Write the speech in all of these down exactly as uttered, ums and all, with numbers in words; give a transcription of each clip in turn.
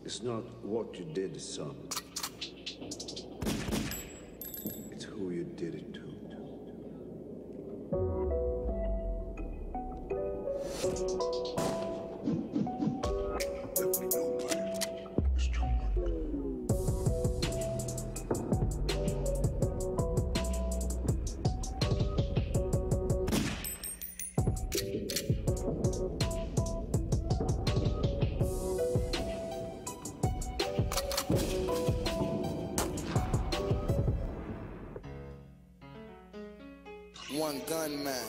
It's not what you did, son. It's who you did it to. Let me know, man. It's too much. One gun man.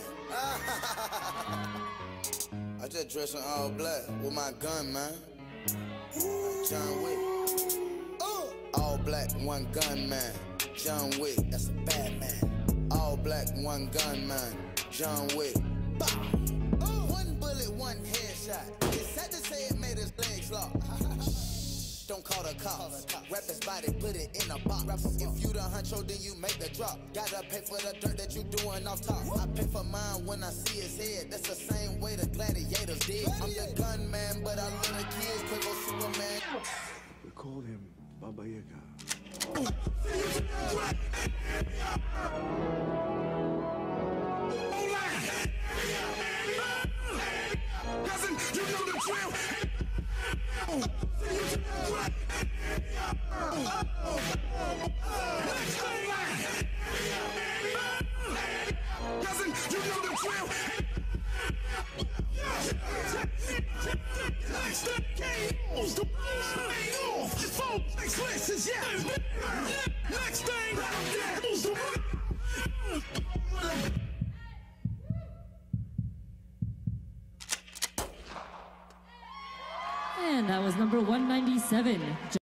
I just dress in all black with my gun, man. John Wick. All black, one gun man. John Wick, that's a bad man. All black, one gun man. John Wick. Bow. One bullet, one headshot. It's sad to say it made his legs lock. Don't call the cops. Wrap his body, put it in a box. If you the huncho, then you make the drop. Gotta pay for the dirt that you doing off top. I pay for mine when I see his head. That's the same way the gladiators did. I'm the gun man, but I love the kids. Quick go Superman. We call him Baba Yaga. Cousin, you know the drill. Cousin, you know the drill. Next thing, and that was number one ninety-seven.